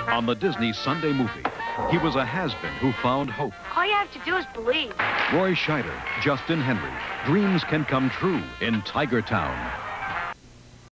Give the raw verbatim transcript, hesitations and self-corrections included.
On the Disney Sunday movie, he was a has-been who found hope. All you have to do is believe. Roy Scheider, Justin Henry, dreams can come true in Tiger Town.